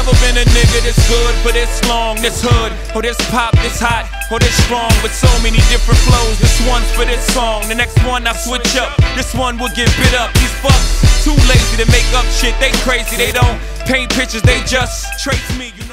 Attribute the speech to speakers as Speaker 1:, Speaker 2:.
Speaker 1: never been a nigga this good for this long, this hood, or this pop, this hot, or this strong, with so many different flows. This one's for this song, the next one I switch up, this one will get bit up. These fucks too lazy to make up shit, they crazy, they don't paint pictures, they just trace me.